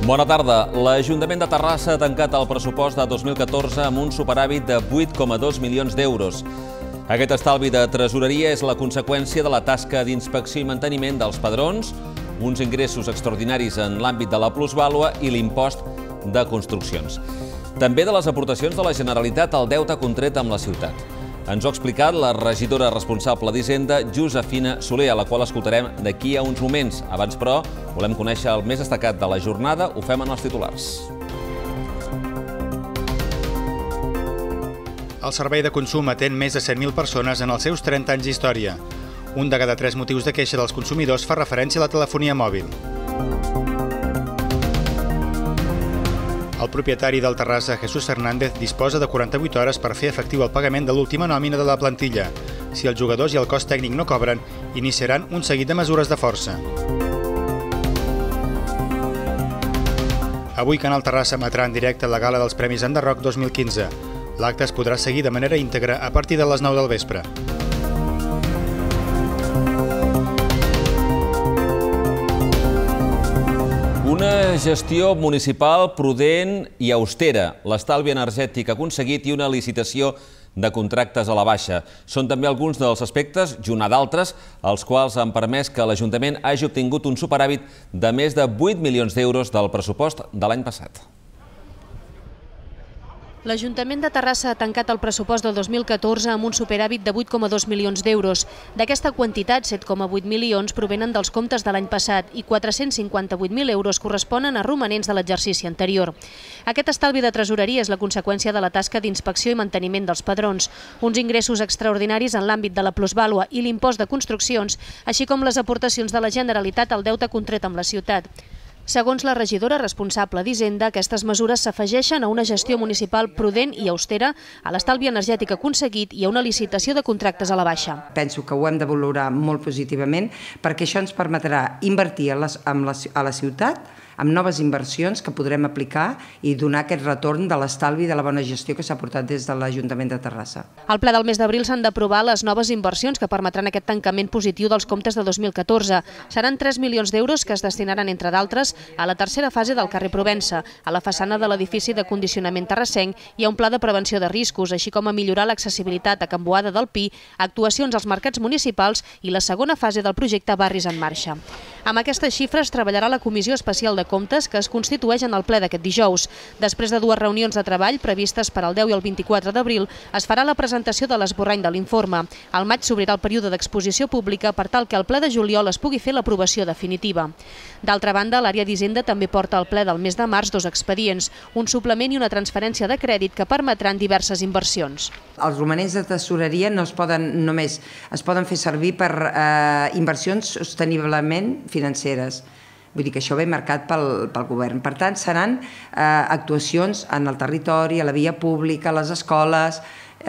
Bona tarda. L'Ajuntament de Terrassa ha tancat el pressupost de 2014 amb un superàvit de 8,2 milions d'euros. Aquest estalvi de tresoreria és la conseqüència de la tasca d'inspecció i manteniment dels padrons, uns ingressos extraordinaris en l'àmbit de la plusvàlua i l'impost de construccions. També de les aportacions de la Generalitat al deute contret amb la ciutat. Ens ho ha explicat la regidora responsable d'Hisenda, Josefina Soler, a la qual escoltarem d'aquí a uns moments. Abans, però, volem conèixer el més destacat de la jornada. Ho fem en els titulars. El servei de consum atén més de 100.000 persones en els seus 30 anys d'història. Un de cada 3 motius de queixa dels consumidors fa referència a la telefonia mòbil. El propietari del Terrassa, Jesús Fernández, disposa de 48 hores per fer efectiu el pagament de l'última nòmina de la plantilla. Si els jugadors i el cos tècnic no cobren, iniciaran un seguit de mesures de força. Avui Canal Terrassa emetrà en directe la gala dels Premis Enderroc 2015. L'acte es podrà seguir de manera íntegra a partir de les 9 del vespre. Una gestió municipal prudent i austera, l'estalvi energètic aconseguit i una licitació de contractes a la baixa. Són també alguns dels aspectes, junt a d'altres, els quals han permès que l'Ajuntament hagi obtingut un superàvit de més de 8 milions d'euros del pressupost de l'any passat. L'Ajuntament de Terrassa ha tancat el pressupost del 2014 amb un superàvit de 8,2 milions d'euros. D'aquesta quantitat, 7,8 milions provenen dels comptes de l'any passat i 458.000 euros corresponen a romanents de l'exercici anterior. Aquest estalvi de tresoreria és la conseqüència de la tasca d'inspecció i manteniment dels padrons, uns ingressos extraordinaris en l'àmbit de la plusvàlua i l'impost de construccions, així com les aportacions de la Generalitat al deute contret amb la ciutat. Segons la regidora responsable d'Hisenda, aquestes mesures s'afegeixen a una gestió municipal prudent i austera, a l'estalvi energètic aconseguit i a una licitació de contractes a la baixa. Penso que ho hem de valorar molt positivament perquè això ens permetrà invertir a la ciutat amb noves inversions que podrem aplicar i donar aquest retorn de l'estalvi de la bona gestió que s'ha portat des de l'Ajuntament de Terrassa. Al ple del mes d'abril s'han d'aprovar les noves inversions que permetran aquest tancament positiu dels comptes de 2014. Seran 3 milions d'euros que es destinaran, entre d'altres, a la tercera fase del carrer Provença, a la façana de l'edifici de condicionament terrassenc i a un pla de prevenció de riscos, així com a millorar l'accessibilitat a Can Boada del Pi, actuacions als mercats municipals i la segona fase del projecte Barris en Marxa. Amb aquestes xifres treballarà la Comissió Especial de Comptes que es constitueix en el ple d'aquest dijous. Després de 2 reunions de treball previstes per al 10 i el 24 d'abril, es farà la presentació de l'esborrany de l'informe. Al maig s'obrirà el període d'exposició pública per tal que al ple de juliol es pugui fer l'aprovació definitiva. D'altra banda, l'àrea d'Hisenda també porta al ple del mes de març 2 expedients, un suplement i una transferència de crèdit que permetran diverses inversions. Els romanents de tesoreria no es poden fer servir per inversions sosteniblement financeres. Vull dir que això ve marcat pel govern. Per tant, seran actuacions en el territori, a la via pública, a les escoles,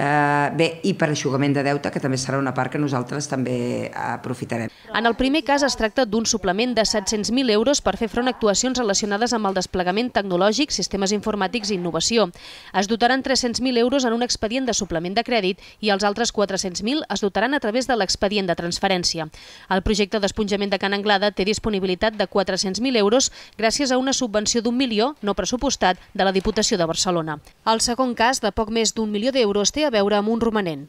i per aixugament de deute, que també serà una part que nosaltres també aprofitarem. En el primer cas es tracta d'un suplement de 700.000 euros per fer front a actuacions relacionades amb el desplegament tecnològic, sistemes informàtics i innovació. Es dotaran 300.000 euros en un expedient de suplement de crèdit i els altres 400.000 es dotaran a través de l'expedient de transferència. El projecte d'esponjament de Can Anglada té disponibilitat de 400.000 euros gràcies a una subvenció d'1 milió no pressupostat de la Diputació de Barcelona. El segon cas, de poc més d'1 milió d'euros, té a veure amb un romanent.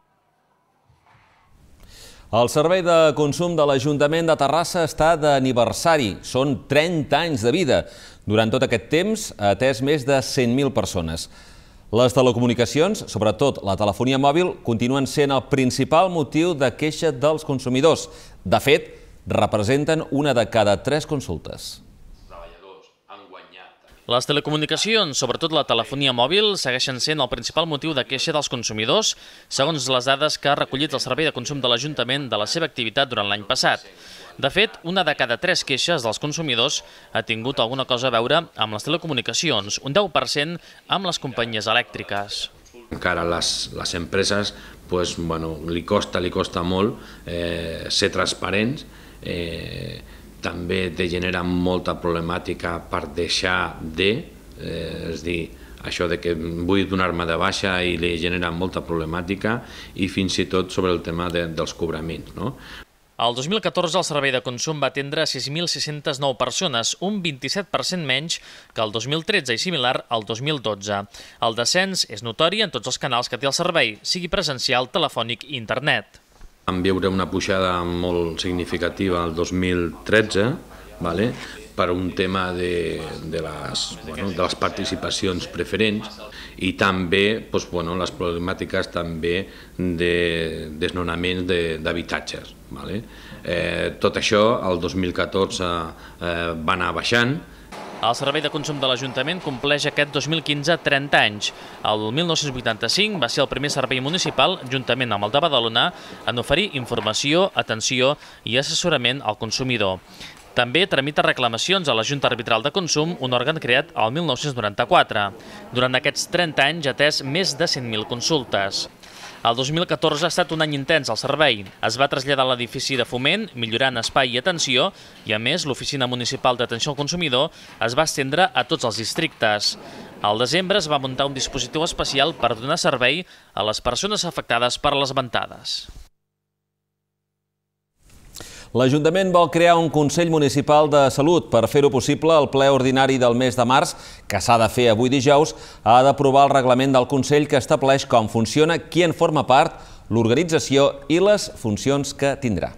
El servei de consum de l'Ajuntament de Terrassa està d'aniversari. Són 30 anys de vida. Durant tot aquest temps ha atès més de 100.000 persones. Les telecomunicacions, sobretot la telefonia mòbil, continuen sent el principal motiu de queixa dels consumidors. De fet, representen una de cada 3 consultes. Les telecomunicacions, sobretot la telefonia mòbil, segueixen sent el principal motiu de queixa dels consumidors, segons les dades que ha recollit el Servei de Consum de l'Ajuntament de la seva activitat durant l'any passat. De fet, una de cada 3 queixes dels consumidors ha tingut alguna cosa a veure amb les telecomunicacions, un 10% amb les companyies elèctriques. Encara a les empreses li costa molt ser transparents, també te genera molta problemàtica per deixar és dir, això de que vull donar-me de baixa i li genera molta problemàtica i fins i tot sobre el tema dels cobraments. El 2014 el servei de consum va atendre 6.609 persones, un 27% menys que el 2013 i similar al 2012. El descens és notori en tots els canals que té el servei, sigui presencial, telefònic i internet. Vam veure una pujada molt significativa el 2013, per un tema de les participacions preferents i també les problemàtiques de desnonaments d'habitatges. Tot això el 2014 va anar baixant. El servei de consum de l'Ajuntament compleix aquest 2015 30 anys. El 1985 va ser el primer servei municipal, juntament amb el de Badalona, en oferir informació, atenció i assessorament al consumidor. També tramita reclamacions a la Junta Arbitral de Consum, un òrgan creat el 1994. Durant aquests 30 anys ha atès més de 100.000 consultes. El 2014 ha estat un any intens al servei. Es va traslladar a l'edifici de Foment, millorant espai i atenció, i a més l'Oficina Municipal d'Atenció al Consumidor es va estendre a tots els districtes. Al desembre es va muntar un dispositiu especial per donar servei a les persones afectades per les ventades. L'Ajuntament vol crear un Consell Municipal de Salut. Per fer-ho possible, el ple ordinari del mes de març, que s'ha de fer avui dijous, ha d'aprovar el reglament del Consell que estableix com funciona, qui en forma part, l'organització i les funcions que tindrà.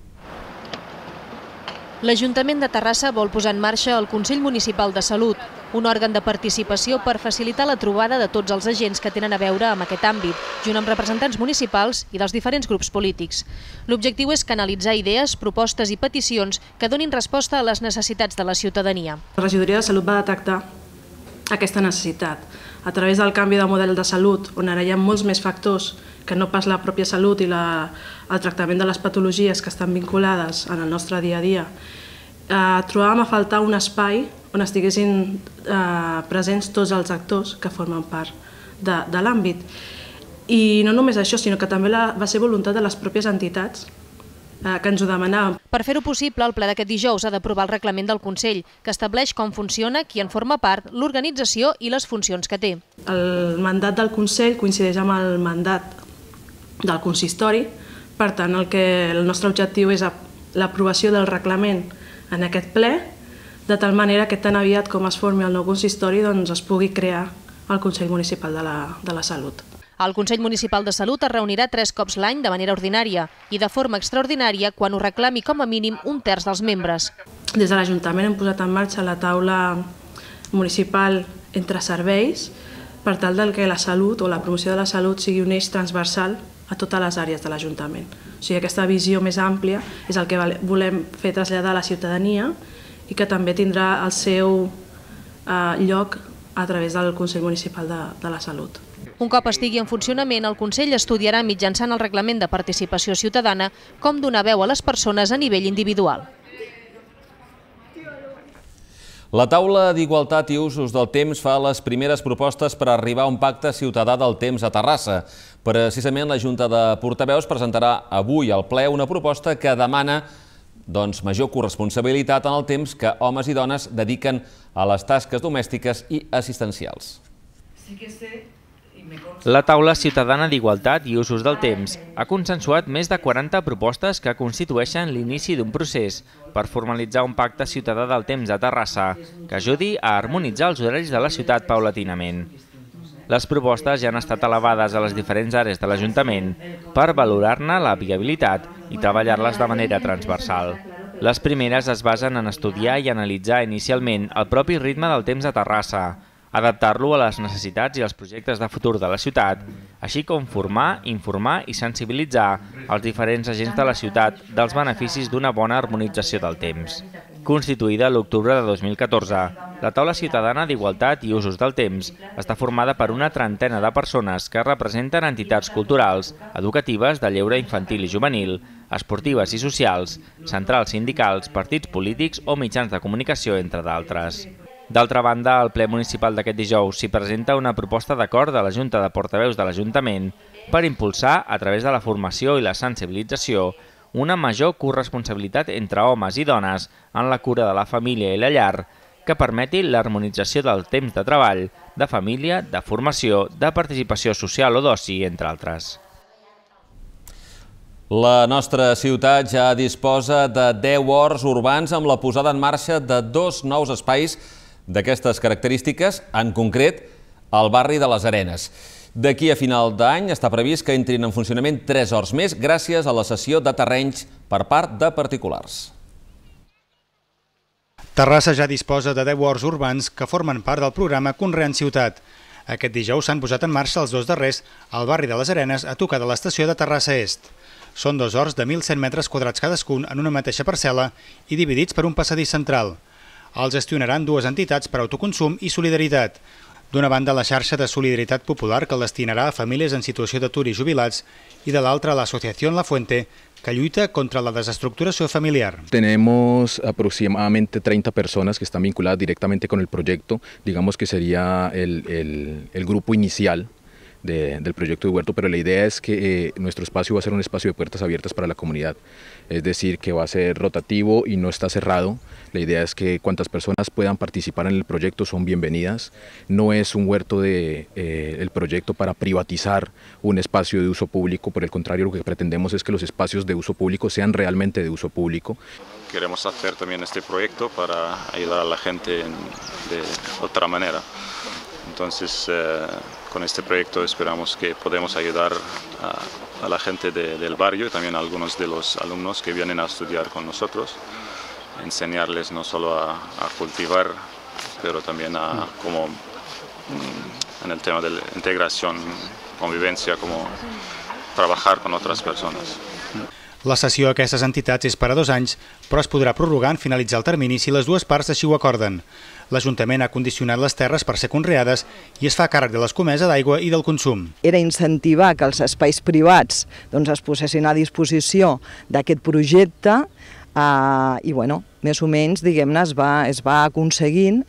L'Ajuntament de Terrassa vol posar en marxa el Consell Municipal de Salut, un òrgan de participació per facilitar la trobada de tots els agents que tenen a veure amb aquest àmbit, junt amb representants municipals i dels diferents grups polítics. L'objectiu és canalitzar idees, propostes i peticions que donin resposta a les necessitats de la ciutadania. La regidoria de Salut va detectar aquesta necessitat a través del canvi de model de salut, on ara hi ha molts més factors que no pas la pròpia salut i el tractament de les patologies que estan vinculades en el nostre dia a dia. Trobàvem a faltar un espai on estiguessin presents tots els actors que formen part de l'àmbit. I no només això, sinó que també va ser voluntat de les pròpies entitats que ens ho demanaven. Per fer-ho possible, el ple d'aquest dijous ha d'aprovar el reglament del Consell, que estableix com funciona, qui en forma part, l'organització i les funcions que té. El mandat del Consell coincideix amb el mandat del consistori, per tant, el nostre objectiu és l'aprovació del reglament en aquest ple, de tal manera que tan aviat com es formi el nou consistori es pugui crear el Consell Municipal de la Salut. El Consell Municipal de Salut es reunirà 3 cops l'any de manera ordinària i de forma extraordinària quan ho reclami com a mínim un terç dels membres. Des de l'Ajuntament hem posat en marxa la taula municipal entre serveis per tal que la salut o la promoció de la salut sigui un eix transversal a totes les àrees de l'Ajuntament. O sigui, aquesta visió més àmplia és el que volem fer traslladar a la ciutadania i que també tindrà el seu lloc a través del Consell Municipal de la Salut. Un cop estigui en funcionament, el Consell estudiarà mitjançant el reglament de participació ciutadana com donar veu a les persones a nivell individual. La taula d'Igualtat i Usos del Temps fa les primeres propostes per arribar a un pacte ciutadà del temps a Terrassa. Precisament la Junta de Portaveus presentarà avui al ple una proposta que demana major corresponsabilitat en el temps que homes i dones dediquen a les tasques domèstiques i assistencials. La taula ciutadana d'Igualtat i Usos del Temps ha consensuat més de 40 propostes que constitueixen l'inici d'un procés per formalitzar un pacte ciutadà del temps a Terrassa que ajudi a harmonitzar els horaris de la ciutat paulatinament. Les propostes ja han estat elevades a les diferents àrees de l'Ajuntament per valorar-ne la viabilitat i treballar-les de manera transversal. Les primeres es basen en estudiar i analitzar inicialment el propi ritme del temps a Terrassa, adaptar-lo a les necessitats i els projectes de futur de la ciutat, així com formar, informar i sensibilitzar els diferents agents de la ciutat dels beneficis d'una bona harmonització del temps. Constituïda l'octubre de 2014, la taula ciutadana d'Igualtat i Usos del Temps està formada per una trentena de persones que representen entitats culturals, educatives, de lleure infantil i juvenil, esportives i socials, centrals sindicals, partits polítics o mitjans de comunicació, entre d'altres. D'altra banda, al ple municipal d'aquest dijous s'hi presenta una proposta d'acord de la Junta de Portaveus de l'Ajuntament per impulsar, a través de la formació i la sensibilització, una major corresponsabilitat entre homes i dones en la cura de la família i la llar, que permeti l'harmonització del temps de treball, de família, de formació, de participació social o d'oci, entre altres. La nostra ciutat ja disposa de 10 horts urbans amb la posada en marxa de 2 nous espais d'aquestes característiques, en concret, al barri de les Arenes. D'aquí a final d'any està previst que entrin en funcionament 3 horts més gràcies a la cessió de terrenys per part de particulars. Terrassa ja disposa de 10 horts urbans que formen part del programa Conreant Ciutat. Aquest dijous s'han posat en marxa els 2 darrers al barri de les Arenes a tocar de l'estació de Terrassa Est. Són 2 horts de 1.100 metres quadrats cadascun en una mateixa parcel·la i dividits per un passadís central. Els gestionaran 2 entitats per autoconsum i solidaritat. D'una banda, la xarxa de solidaritat popular que el destinarà a famílies en situació d'atur i jubilats i de l'altra, l'Associació La Fuente, que lluita contra la desestructuración familiar. Tenemos aproximadamente 30 personas que están vinculadas directamente con el proyecto, digamos que sería el grupo inicial del proyecto de huerto, pero la idea es que nuestro espacio va a ser un espacio de puertas abiertas para la comunidad, es decir, que va a ser rotativo y no está cerrado. La idea es que cuantas personas puedan participar en el proyecto son bienvenidas. No es un huerto el proyecto para privatizar un espacio de uso público, por el contrario, lo que pretendemos es que los espacios de uso público sean realmente de uso público. Queremos hacer también este proyecto para ayudar a la gente de otra manera. Entonces, con este proyecto esperamos que podamos ayudar a la gente del barrio y también a algunos de los alumnos que vienen a estudiar con nosotros, enseñarles no solo a cultivar, pero también como en el tema de la integración, convivencia, como trabajar con otras personas. La cessió a aquestes entitats és per a 2 anys, però es podrà prorrogar en finalitzar el termini si les dues parts així ho acorden. L'Ajuntament ha condicionat les terres per ser conreades i es fa càrrec de l'escomesa d'aigua i del consum. Era incentivar que els espais privats es posessin a disposició d'aquest projecte i, més o menys, diguem-ne, es va aconseguint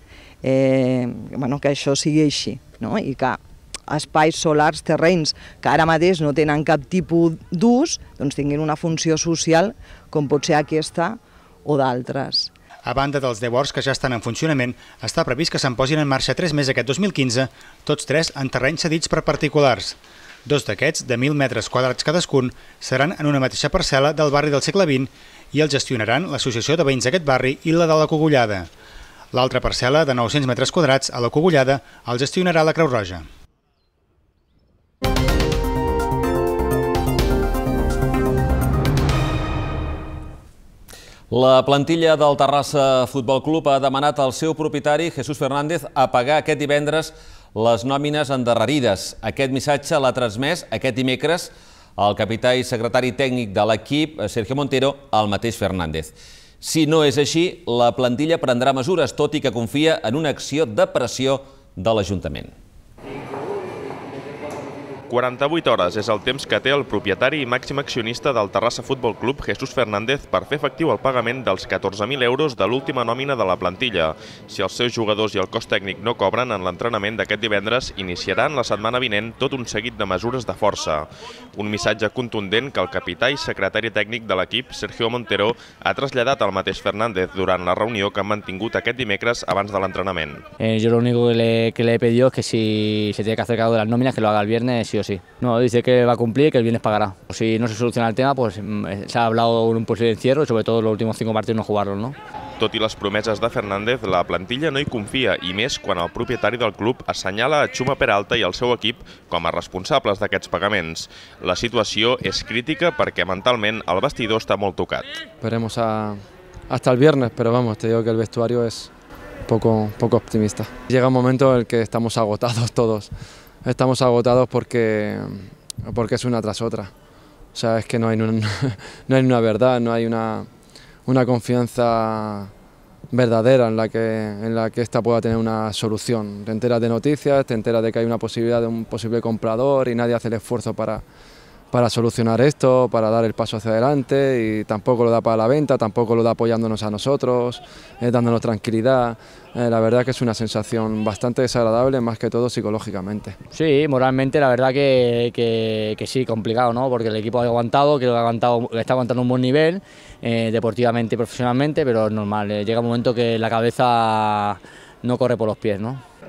que això sigui així, i que espais solars, terrenys que ara mateix no tenen cap tipus d'ús, tinguin una funció social com pot ser aquesta o d'altres. A banda dels 10 horts que ja estan en funcionament, està previst que se'n posin en marxa 3 més aquest 2015, tots 3 en terrenys cedits per particulars. 2 d'aquests, de 1.000 metres quadrats cadascun, seran en una mateixa parcel·la del barri del segle XX i els gestionaran l'Associació de Veïns d'aquest barri i la de la Cogullada. L'altra parcel·la, de 900 metres quadrats, a la Cogullada, el gestionarà la Creu Roja. La plantilla del Terrassa Futbol Club ha demanat al seu propietari, Jesús Fernández, a pagar aquest divendres les nòmines endarrerides. Aquest missatge l'ha transmès aquest dimecres el capità i secretari tècnic de l'equip, Sergio Montero, al mateix Fernández. Si no és així, la plantilla prendrà mesures, tot i que confia en una acció de pressió de l'Ajuntament. 48 hores és el temps que té el propietari i màxim accionista del Terrassa Futbol Club, Jesús Fernández, per fer efectiu el pagament dels 14.000 euros de l'última nòmina de la plantilla. Si els seus jugadors i el cos tècnic no cobren en l'entrenament d'aquest divendres, iniciaran la setmana vinent tot un seguit de mesures de força. Un missatge contundent que el capità i secretari tècnic de l'equip, Sergio Montero, ha traslladat al mateix Fernández durant la reunió que han mantingut aquest dimecres abans de l'entrenament. Yo lo único que le he pedido es que si se tiene que hacer cargo de las nóminas, que lo haga el viernes sí o sí. No, dice que va a cumplir y que el viernes pagará. Si no se soluciona el tema, pues se ha hablado de un posible encierro y sobre todo los últimos 5 partidos no jugarlos, ¿no? Tot i les promeses de Fernández, la plantilla no hi confia, i més quan el propietari del club assenyala a Chuma Peralta i el seu equip com a responsables d'aquests pagaments. La situació és crítica perquè mentalment el vestidor està molt tocat. Esperemos hasta el viernes, pero vamos, te digo que el vestuario es poco optimista. Llega un momento en el que estamos agotados todos. Estamos agotados porque es una tras otra. O sea, es que no hay una verdad, no hay una confianza verdadera en la que esta pueda tener una solución. Te enteras de noticias, te enteras de que hay una posibilidad de un posible comprador y nadie hace el esfuerzo para solucionar esto, para dar el paso hacia adelante, y tampoco lo da para la venta, tampoco lo da apoyándonos a nosotros, dándonos tranquilidad. La verdad que es una sensación bastante desagradable, más que todo psicológicamente. Sí, moralmente la verdad que sí, complicado, ¿no? Porque el equipo ha aguantado, creo que está aguantando un buen nivel, deportivamente y profesionalmente, pero es normal, llega un momento que la cabeza no corre por los pies, ¿no?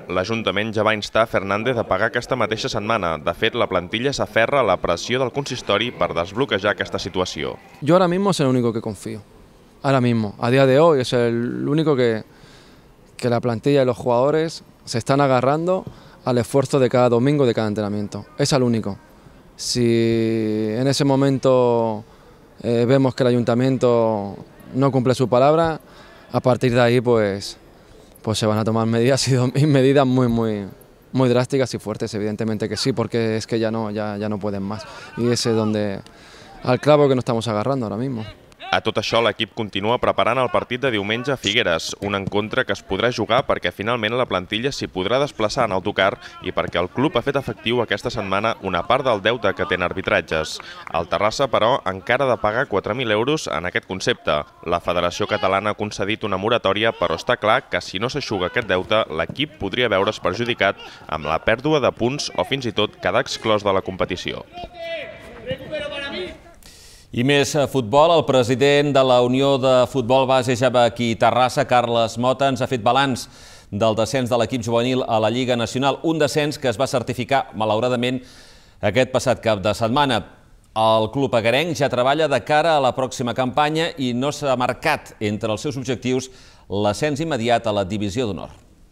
L'Ajuntament ja va instar Fernández a pagar aquesta mateixa setmana. De fet, la plantilla s'aferra a la pressió del consistori per desbloquejar aquesta situació. Yo ahora mismo es el único que confío. Ahora mismo, a día de hoy, es el único que la plantilla y los jugadores se están agarrando al esfuerzo de cada domingo, de cada entrenamiento. Es el único. Si en ese momento vemos que el ayuntamiento no cumple su palabra, a partir de ahí pues se van a tomar medidas muy drásticas y fuertes, evidentemente que sí, porque es que ya no pueden más. Y ese es donde al clavo que nos estamos agarrando ahora mismo. A tot això, l'equip continua preparant el partit de diumenge a Figueres, un encontre que es podrà jugar perquè finalment la plantilla s'hi podrà desplaçar en autocar i perquè el club ha fet efectiu aquesta setmana una part del deute que té en arbitratges. El Terrassa, però, encara ha de pagar 4.000 euros en aquest concepte. La Federació Catalana ha concedit una moratòria, però està clar que si no s'eixuga aquest deute, l'equip podria veure's perjudicat amb la pèrdua de punts o fins i tot quedar exclòs de la competició. I més futbol, el president de la Unió de Futbol Base Javaquí Terrassa, Carles Mota, ens ha fet balanç del descens de l'equip juvenil a la Lliga Nacional, un descens que es va certificar, malauradament, aquest passat cap de setmana. El club agarenc ja treballa de cara a la pròxima campanya i no s'ha marcat entre els seus objectius l'ascens immediat a la Divisió d'Honor.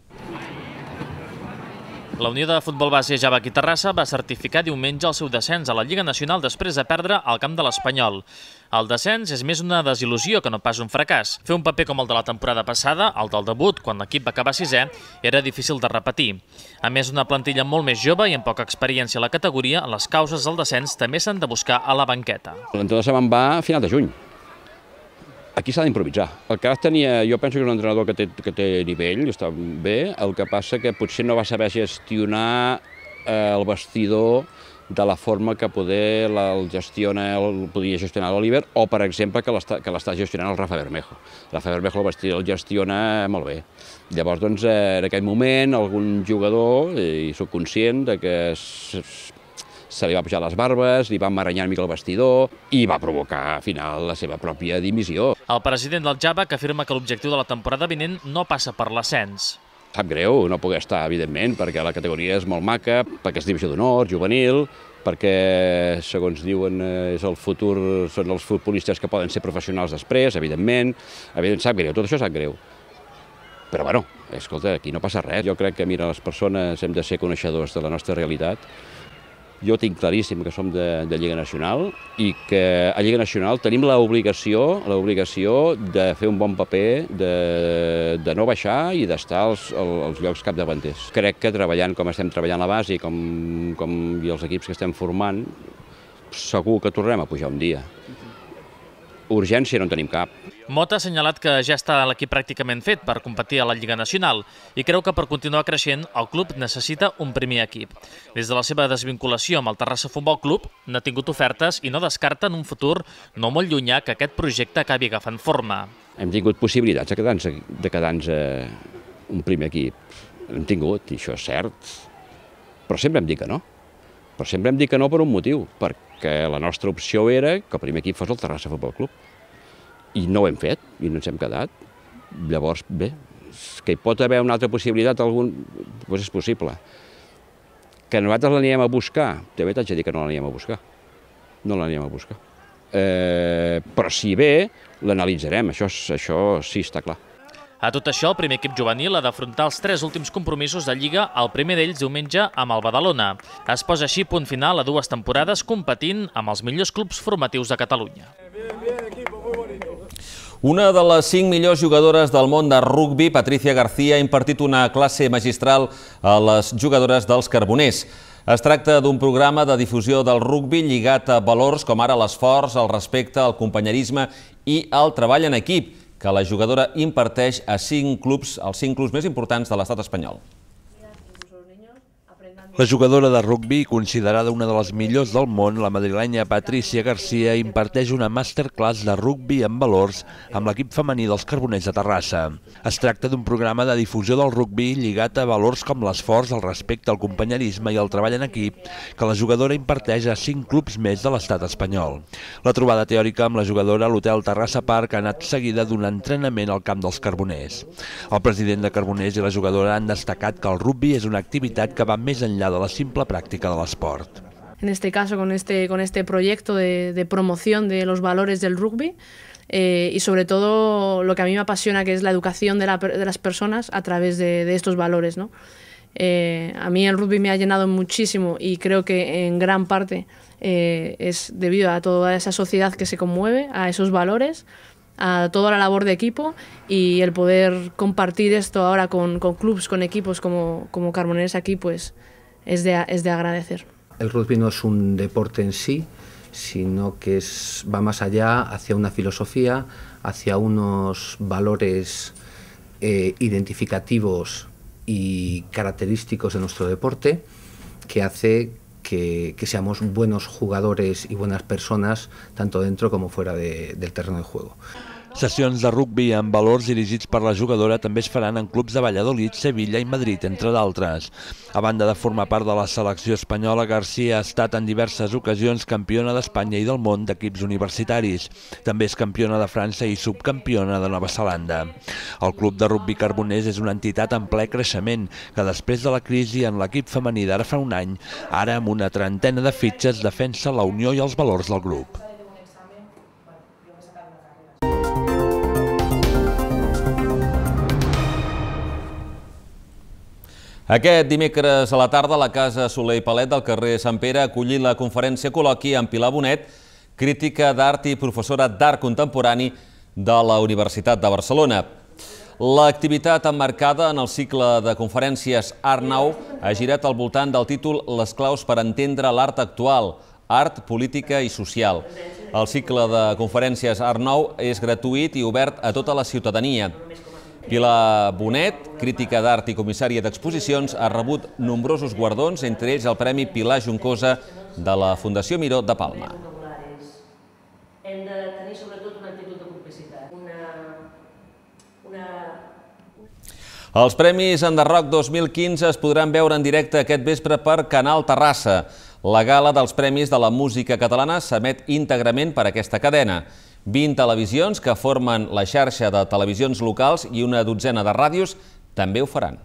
La Unió de Futbol Base Javaquí Terrassa va certificar diumenge el seu descens a la Lliga Nacional després de perdre al camp de l'Espanyol. El descens és més una desil·lusió que no pas un fracàs. Fer un paper com el de la temporada passada, el del debut, quan l'equip va acabar sisè, era difícil de repetir. A més, una plantilla molt més jove i amb poca experiència a la categoria, les causes del descens també s'han de buscar a la banqueta. L'entrenador se me'n va a final de juny. Aquí s'ha d'improvisar. El Carles tenia, jo penso que és un entrenador que té nivell, està bé, el que passa que potser no va saber gestionar el vestidor de la forma que podia gestionar l'Oliver o, per exemple, que l'està gestionant el Rafa Bermejo. Rafa Bermejo el vestidor el gestiona molt bé. Llavors, doncs, en aquell moment, algun jugador, i soc conscient que se li va pujar les barbes, li va emmaranyar una mica el vestidor i va provocar, al final, la seva pròpia dimissió. El president del Javac afirma que l'objectiu de la temporada vinent no passa per l'ascens. Sap greu no poder estar, evidentment, perquè la categoria és molt maca, perquè és divisió d'honor, juvenil, perquè, segons diuen, és el futur, són els futbolistes que poden ser professionals després, evidentment. Sap greu, tot això sap greu. Però, bueno, escolta, aquí no passa res. Jo crec que, mira, les persones hem de ser coneixedors de la nostra realitat. Jo tinc claríssim que som de Lliga Nacional i que a Lliga Nacional tenim l'obligació de fer un bon paper, de no baixar i d'estar als llocs capdavanters. Crec que treballant com estem treballant a la base i els equips que estem formant, segur que tornem a pujar un dia. Urgència no en tenim cap. Mota ha assenyalat que ja està l'equip pràcticament fet per competir a la Lliga Nacional i creu que per continuar creixent el club necessita un primer equip. Des de la seva desvinculació amb el Terrassa Futbol Club n'ha tingut ofertes i no descarta en un futur no molt llunyà que aquest projecte acabi agafant forma. Hem tingut possibilitats de quedar-nos un primer equip. Hem tingut, i això és cert, però sempre hem dit que no. Però sempre hem dit que no per un motiu, perquè la nostra opció era que el primer equip fos el Terrassa Futbol Club. I no ho hem fet, i no ens hem quedat. Llavors, bé, que hi pot haver una altra possibilitat, doncs és possible. Que nosaltres l'aníem a buscar, també t'haig de dir que no l'aníem a buscar. No l'aníem a buscar. Però si bé, l'analitzarem, això sí està clar. A tot això, el primer equip juvenil ha d'afrontar els 3 últims compromisos de Lliga, el primer d'ells diumenge amb el Badalona. Es posa així punt final a 2 temporades competint amb els millors clubs formatius de Catalunya. Una de les 5 millors jugadores del món de rugbi, Patricia García, ha impartit una classe magistral a les jugadores dels Carboners. Es tracta d'un programa de difusió del rugbi lligat a valors com ara l'esforç, el respecte, el companyerisme i el treball en equip, que la jugadora imparteix a els 5 clubs més importants de l'estat espanyol. La jugadora de rugbi, considerada una de les millors del món, la madrilenya Patricia Garcia, imparteix una masterclass de rugbi amb valors amb l'equip femení dels Carboners de Terrassa. Es tracta d'un programa de difusió del rugbi lligat a valors com l'esforç, el respecte, el companyerisme i el treball en equip que la jugadora imparteix a 5 clubs més de l'estat espanyol. La trobada teòrica amb la jugadora a l'hotel Terrassa Park ha anat seguida d'un entrenament al camp dels Carboners. El president de Carboners i la jugadora han destacat que el rugbi és una activitat que va més enllà de la simple práctica del sport. En este caso, con este proyecto de promoción de los valores del rugby y sobre todo lo que a mí me apasiona, que es la educación de las personas a través de estos valores, ¿no? A mí el rugby me ha llenado muchísimo y creo que en gran parte es debido a toda esa sociedad que se conmueve, a esos valores, a toda la labor de equipo, y el poder compartir esto ahora con clubs, con equipos como Carboners aquí, pues es de agradecer. El rugby no es un deporte en sí, sino que va más allá, hacia una filosofía, hacia unos valores identificativos y característicos de nuestro deporte, que hace que seamos buenos jugadores y buenas personas, tanto dentro como fuera del terreno de juego. Sessions de rugbi amb valors dirigits per la jugadora també es faran en clubs de Valladolid, Sevilla i Madrid, entre d'altres. A banda de formar part de la selecció espanyola, Garcia ha estat en diverses ocasions campiona d'Espanya i del món d'equips universitaris. També és campiona de França i subcampiona de Nova Zelanda. El Club de Rugbi Carboners és una entitat en ple creixement, que després de la crisi en l'equip femení d'ara fa un any, ara amb una trentena de fitxes defensa la unió i els valors del grup. Aquest dimecres a la tarda, la Casa Soler i Palet del carrer Sant Pere ha acollit la conferència col·loqui amb Pilar Bonet, crítica d'art i professora d'art contemporani de la Universitat de Barcelona. L'activitat emmarcada en el cicle de conferències Art Nou ha girat al voltant del títol Les claus per entendre l'art actual, art, política i social. El cicle de conferències Art Nou és gratuït i obert a tota la ciutadania. Pilar Bonet, crítica d'art i comissària d'exposicions, ha rebut nombrosos guardons, entre ells el Premi Pilar Juncosa de la Fundació Miró de Palma. Hem de tenir sobretot una actitud de complicitat. Els Premis Enderroc 2015 es podran veure en directe aquest vespre per Canal Terrassa. La gala dels Premis de la Música Catalana s'emet íntegrament per aquesta cadena. 20 televisions que formen la xarxa de televisions locals i una dotzena de ràdios també ho faran.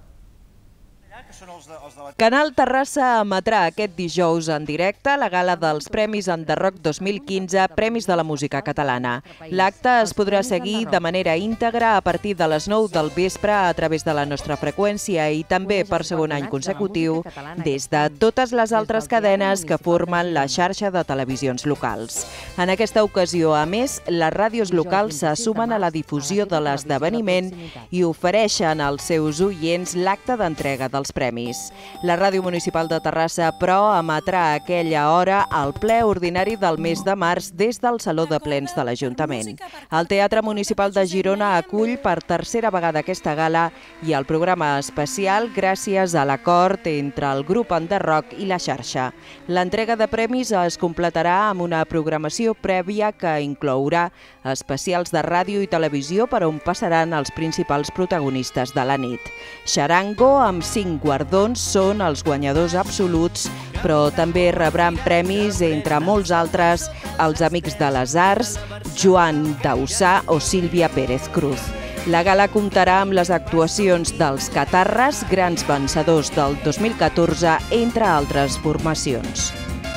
Canal Terrassa emetrà aquest dijous en directe la gala dels Premis Enderroc 2015, Premis de la Música Catalana. L'acte es podrà seguir de manera íntegra a partir de les 9 del vespre a través de la nostra freqüència i també per segon any consecutiu des de totes les altres cadenes que formen la xarxa de televisions locals. En aquesta ocasió, a més, les ràdios locals se sumen a la difusió de l'esdeveniment i ofereixen als seus oients l'acte d'entrega dels premis. La Ràdio Municipal de Terrassa, però, emetrà a aquella hora el ple ordinari del mes de març des del Saló de Plens de l'Ajuntament. El Teatre Municipal de Girona acull per tercera vegada aquesta gala i el programa especial gràcies a l'acord entre el grup Enderroc i la xarxa. L'entrega de premis es completarà amb una programació prèvia que inclourà especials de ràdio i televisió per on passaran els principals protagonistes de la nit. Xarango, amb 5 guardons, són els guanyadors absoluts, però també rebran premis, entre molts altres, els Amics de les Arts, Joan Dausà o Sílvia Pérez Cruz. La gala comptarà amb les actuacions dels Catarres, grans vencedors del 2014, entre altres formacions.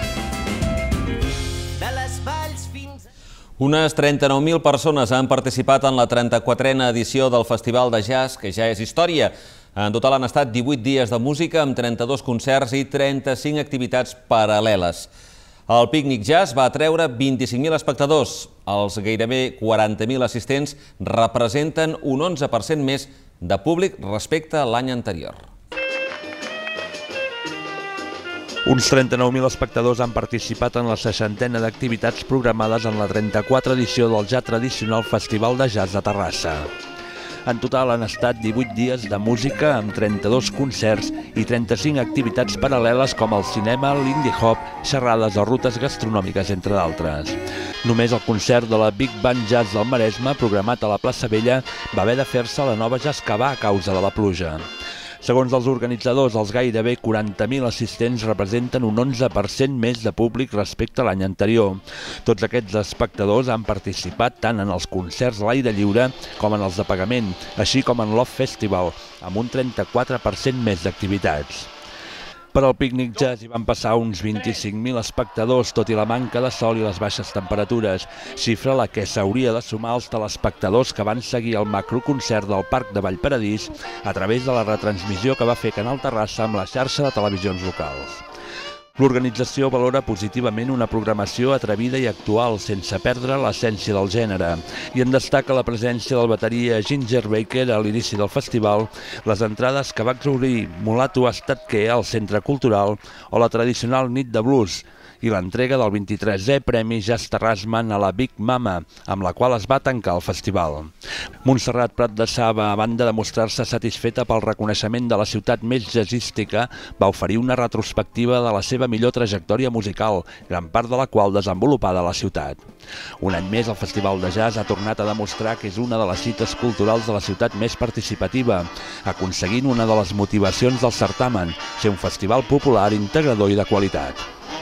Unes 39.000 persones han participat en la 34a edició del Festival de Jazz, que ja és història. En total han estat 18 dies de música amb 32 concerts i 35 activitats paral·leles. El Pícnic Jazz va atreure 25.000 espectadors. Els gairebé 40.000 assistents representen un 11% més de públic respecte a l'any anterior. Uns 39.000 espectadors han participat en la 60ena d'activitats programades en la 34a edició del ja tradicional Festival de Jazz de Terrassa. En total han estat 18 dies de música amb 32 concerts i 35 activitats paral·leles com el cinema, l'indie hop, xerrades o rutes gastronòmiques, entre d'altres. Només el concert de la Big Band Jazz del Maresme, programat a la plaça Vella, va haver de fer-se a la nova Jazz Cavà a causa de la pluja. Segons els organitzadors, els gairebé 40.000 assistents representen un 11% més de públic respecte a l'any anterior. Tots aquests espectadors han participat tant en els concerts a l'aire lliure com en els de pagament, així com en l'Off Festival, amb un 34% més d'activitats. Per al pícnic jazz hi van passar uns 25.000 espectadors, tot i la manca de sol i les baixes temperatures, xifra la que s'hauria de sumar als telespectadors que van seguir el macroconcert del Parc de Vallparadís a través de la retransmissió que va fer Canal Terrassa amb la xarxa de televisions locals. L'organització valora positivament una programació atrevida i actual, sense perdre l'essència del gènere, i en destaca la presència del bateria Ginger Baker a l'inici del festival, les entrades que va exhaurir Mulatu Estatquer al Centre Cultural o la tradicional nit de blues, i l'entrega del 23è Premi Jazz Terrassman a la Big Mama, amb la qual es va tancar el festival. Montserrat Prat de Saba, a banda de mostrar-se satisfeta pel reconeixement de la ciutat més jazzística, va oferir una retrospectiva de la seva millor trajectòria musical, gran part de la qual desenvolupada a la ciutat. Un any més, el Festival de Jazz ha tornat a demostrar que és una de les cites culturals de la ciutat més participativa, aconseguint una de les motivacions del certamen, ser un festival popular, integrador i de qualitat.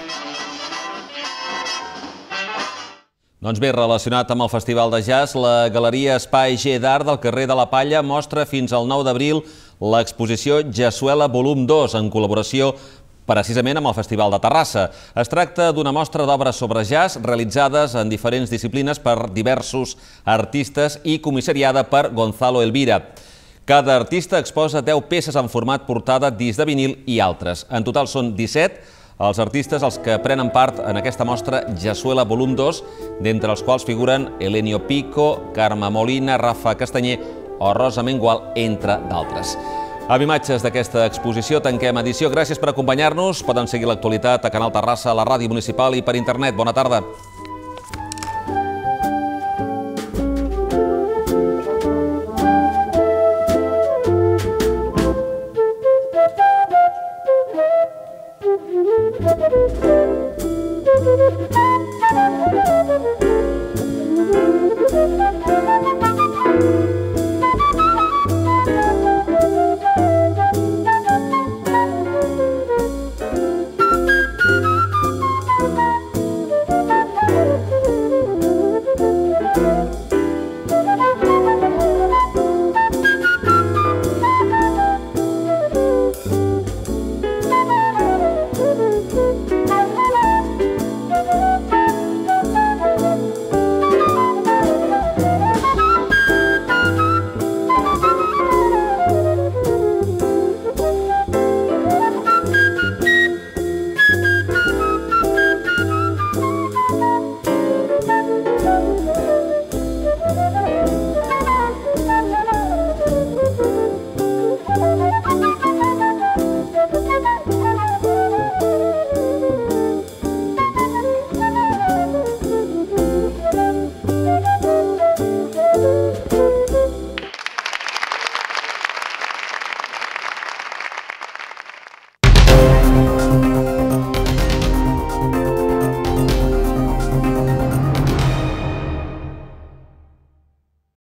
Doncs bé, relacionat amb el Festival de Jazz, la Galeria Espai G d'Art del carrer de la Palla mostra fins al 9 d'abril l'exposició Jazzuela Volum 2, en col·laboració precisament amb el Festival de Terrassa. Es tracta d'una mostra d'obres sobre jazz realitzades en diferents disciplines per diversos artistes i comissariada per Gonzalo Elvira. Cada artista exposa 10 peces en format portada, disc de vinil i altres. En total són 17 els artistes els que prenen part en aquesta mostra Jazzuela Volum 2, d'entre els quals figuren Elenio Pico, Carme Molina, Rafa Castanyer o Rosa Mengual, entre d'altres. Amb imatges d'aquesta exposició tanquem edició. Gràcies per acompanyar-nos. Poden seguir l'actualitat a Canal Terrassa, a la ràdio municipal i per internet. Bona tarda.